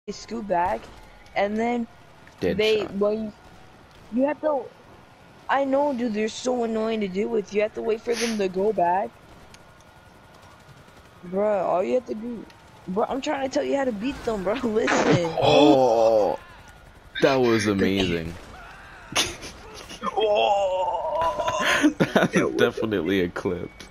scoot back, and then Dead shot. you have to. I know, dude. They're so annoying to deal with. You have to wait for them to go back, bro. All you have to do, bro. I'm trying to tell you how to beat them, bro. Listen. Oh, that was amazing. Oh, That's definitely a clip.